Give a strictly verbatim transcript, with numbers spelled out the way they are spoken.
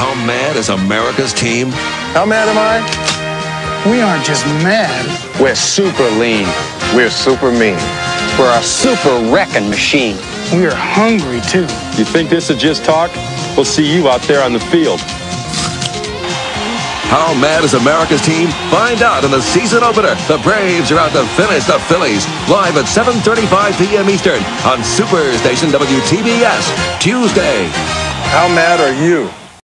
How mad is America's team? How mad am I? We aren't just mad. We're super lean. We're super mean. We're a super wrecking machine. We're hungry, too. You think this is just talk? We'll see you out there on the field. How mad is America's team? Find out in the season opener. The Braves are out to finish the Phillies. Live at seven thirty-five p m Eastern on Superstation W T B S. Tuesday. How mad are you?